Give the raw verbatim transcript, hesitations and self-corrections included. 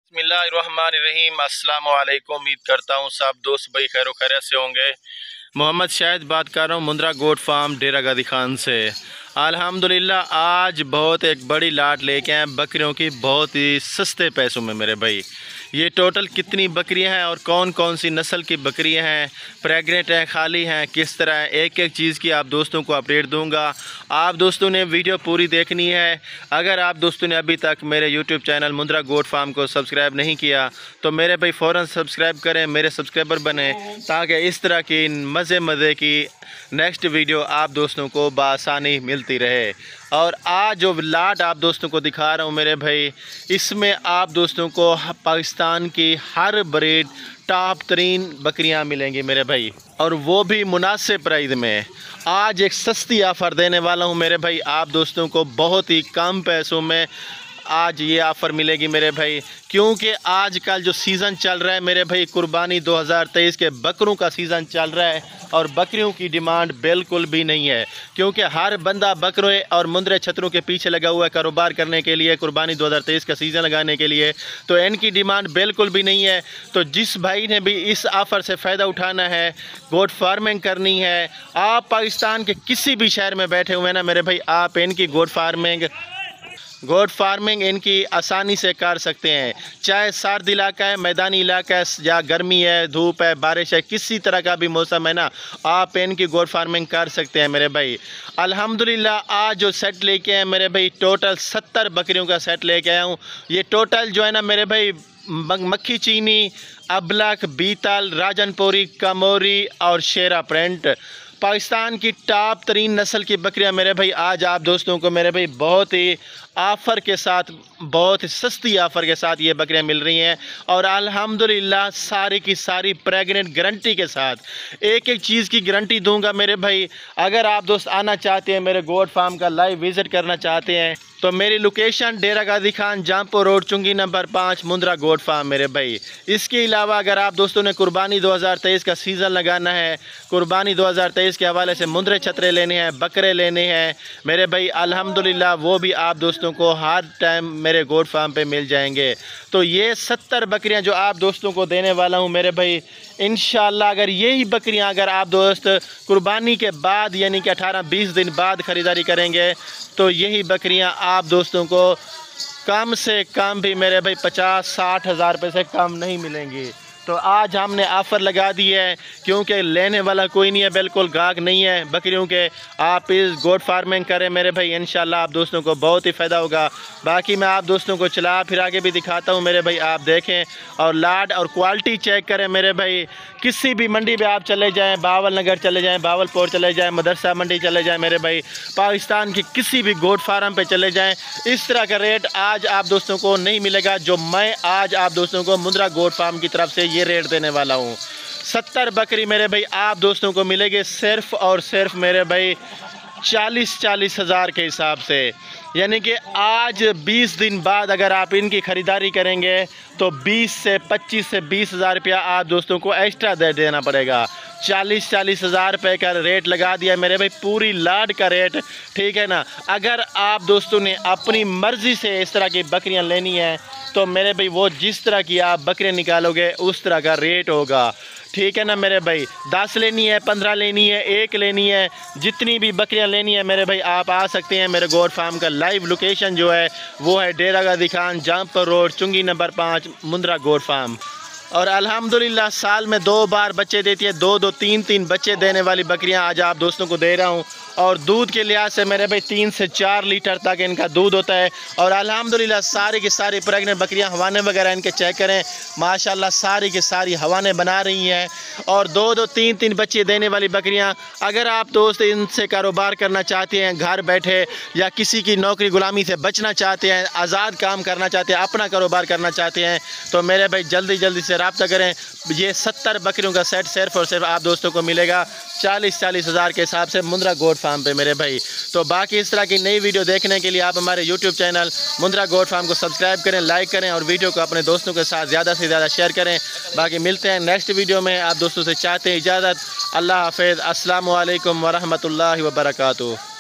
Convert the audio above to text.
बिस्मिल्लाहिर्रहमानिर्रहीम। अस्सलाम वालेकुम। उम्मीद करता हूँ सब दोस्त भाई खैर खैरियत से होंगे। मोहम्मद शाहिद बात कर रहा हूँ मुंद्रा गोट फार्म डेरा गादी खान से। अल्हम्दुलिल्लाह आज बहुत एक बड़ी लाट लेके आए बकरियों की, बहुत ही सस्ते पैसों में मेरे भाई। ये टोटल कितनी बकरियां हैं और कौन कौन सी नस्ल की बकरियां हैं, प्रेग्नेंट हैं, खाली हैं, किस तरह है, एक एक चीज़ की आप दोस्तों को अपडेट दूंगा। आप दोस्तों ने वीडियो पूरी देखनी है। अगर आप दोस्तों ने अभी तक मेरे YouTube channel Mundra goat farm को सब्सक्राइब नहीं किया तो मेरे भाई फ़ौरन सब्सक्राइब करें, मेरे सब्सक्राइबर बने, ताकि इस तरह की मज़े मज़े की नेक्स्ट वीडियो आप दोस्तों को बआसानी मिलती रहे। और आज जो लाट आप दोस्तों को दिखा रहा हूँ मेरे भाई, इसमें आप दोस्तों को पाकिस्तान की हर ब्रीड टॉप तरीन बकरियाँ मिलेंगी मेरे भाई, और वो भी मुनासिब प्राइस में। आज एक सस्ती ऑफ़र देने वाला हूँ मेरे भाई आप दोस्तों को, बहुत ही कम पैसों में आज ये ऑफ़र मिलेगी मेरे भाई। क्योंकि आजकल जो सीज़न चल रहा है मेरे भाई, कुर्बानी दो हज़ार तेईस के बकरों का सीज़न चल रहा है और बकरियों की डिमांड बिल्कुल भी नहीं है। क्योंकि हर बंदा बकरों और मुंद्रे छतरों के पीछे लगा हुआ है कारोबार करने के लिए, कुर्बानी दो हज़ार तेईस का सीज़न लगाने के लिए, तो इनकी डिमांड बिल्कुल भी नहीं है। तो जिस भाई ने भी इस ऑफ़र से फ़ायदा उठाना है, गोट फार्मिंग करनी है, आप पाकिस्तान के किसी भी शहर में बैठे हुए हैं ना मेरे भाई, आप इनकी गोट फार्मिंग गोट फार्मिंग इनकी आसानी से कर सकते हैं। चाहे सर्द इलाका है, मैदानी इलाका है, या गर्मी है, धूप है, बारिश है, किसी तरह का भी मौसम है ना, आप इनकी गोट फार्मिंग कर सकते हैं मेरे भाई। अल्हम्दुलिल्लाह आज जो सेट लेके आए मेरे भाई, टोटल सत्तर बकरियों का सेट लेके आया हूँ। ये टोटल जो है ना मेरे भाई, मक्खी चीनी, अबलख, बीतल, राजनपुरी, कमोरी और शेरा प्रिंट, पाकिस्तान की टॉप तरीन नस्ल की बकरियां मेरे भाई आज आप दोस्तों को मेरे भाई बहुत ही ऑफ़र के साथ, बहुत ही सस्ती ऑफ़र के साथ ये बकरियां मिल रही हैं। और अल्हम्दुलिल्लाह सारी की सारी प्रेग्नेंट गारंटी के साथ एक एक चीज़ की गारंटी दूंगा मेरे भाई। अगर आप दोस्त आना चाहते हैं, मेरे गोट फार्म का लाइव विज़िट करना चाहते हैं, तो मेरी लोकेशन डेरा गादी खान, जामपुर रोड, चुंगी नंबर पाँच, मुंद्रा गोट फार्म मेरे भाई। इसके अलावा अगर आप दोस्तों ने कुर्बानी दो हज़ार तेईस का सीज़न लगाना है, कुर्बानी दो हज़ार तेईस के हवाले से मुंद्रे छतरे लेने हैं, बकरे लेने हैं मेरे भाई, अल्हम्दुलिल्लाह वो भी आप दोस्तों को हर टाइम मेरे गोट फार्म पे मिल जाएंगे। तो ये सत्तर बकरियां जो आप दोस्तों को देने वाला हूं मेरे भाई, इंशाल्लाह अगर यही बकरियां अगर आप दोस्त कुर्बानी के बाद यानी कि अठारह बीस दिन बाद ख़रीदारी करेंगे, तो यही बकरियां आप दोस्तों को कम से कम भी मेरे भाई पचास साठ हज़ार रुपये से कम नहीं मिलेंगी। तो आज हमने ऑफ़र लगा दी है, क्योंकि लेने वाला कोई नहीं है, बिल्कुल गाहक नहीं है बकरियों के। आप इस गोट फार्मिंग करें मेरे भाई, इंशाल्लाह आप दोस्तों को बहुत ही फ़ायदा होगा। बाकी मैं आप दोस्तों को चला फिरा के भी दिखाता हूँ मेरे भाई, आप देखें और लाड और क्वालिटी चेक करें मेरे भाई। किसी भी मंडी में आप चले जाएँ, बावल नगर चले जाएँ, बावलपुर चले जाएँ, मदरसा मंडी चले जाएँ मेरे भाई, पाकिस्तान के किसी भी गोट फार्म पर चले जाएँ, इस तरह का रेट आज आप दोस्तों को नहीं मिलेगा जो मैं आज आप दोस्तों को मुंद्रा गोट फार्म की तरफ से ये रेट देने वाला हूँ। सत्तर बकरी मेरे भाई आप दोस्तों को मिलेगी सिर्फ और सिर्फ मेरे भाई चालीस चालीस हज़ार के हिसाब से। यानी कि आज बीस दिन बाद अगर आप इनकी ख़रीदारी करेंगे तो बीस से पच्चीस से बीस हज़ार रुपया आप दोस्तों को एक्स्ट्रा दे देना पड़ेगा। चालीस चालीस हज़ार रुपये का रेट लगा दिया मेरे भाई, पूरी लाड का रेट, ठीक है ना। अगर आप दोस्तों ने अपनी मर्ज़ी से इस तरह की बकरियां लेनी है तो मेरे भाई वो जिस तरह की आप बकरियां निकालोगे उस तरह का रेट होगा, ठीक है ना मेरे भाई। दस लेनी है, पंद्रह लेनी है, एक लेनी है, जितनी भी बकरियां लेनी है मेरे भाई आप आ सकते हैं। मेरे गोट फार्म का लाइव लोकेशन जो है वो है डेरा गादी खान, जामपुर रोड, चुंगी नंबर पाँच, मुंद्रा गोट फार्म। और अल्हम्दुलिल्लाह साल में दो बार बच्चे देती है, दो दो तीन तीन बच्चे देने वाली बकरियां आज आप दोस्तों को दे रहा हूं। और दूध के लिहाज से मेरे भाई तीन से चार लीटर तक इनका दूध होता है। और अल्हम्दुलिल्लाह सारी की सारी प्रेग्नेंट बकरियां हवाने वगैरह इनके चेक करें, माशाल्लाह सारी की सारी हवाने बना रही हैं। और दो दो तीन तीन बच्चे देने वाली बकरियां, अगर आप दोस्त इनसे कारोबार करना चाहते हैं घर बैठे, या किसी की नौकरी गुलामी से बचना चाहते हैं, आज़ाद काम करना चाहते हैं, अपना कारोबार करना चाहते हैं, तो मेरे भाई जल्दी जल्दी से रब्ता करें। ये सत्तर बकरियों का सेट सिर्फ और सिर्फ आप दोस्तों को मिलेगा चालीस चालीस हज़ार के हिसाब से मुंद्रा गोट फार्म पे मेरे भाई। तो बाकी इस तरह की नई वीडियो देखने के लिए आप हमारे YouTube channel Mundra goat farm को सब्सक्राइब करें, लाइक करें और वीडियो को अपने दोस्तों के साथ ज़्यादा से ज़्यादा शेयर करें। बाकी मिलते हैं नेक्स्ट वीडियो में, आप दोस्तों से चाहते हैं इजाज़त। अल्लाह हाफ़िज़। अस्सलामु अलैकुम वरहमतुल्लाहि वबरकातुहू।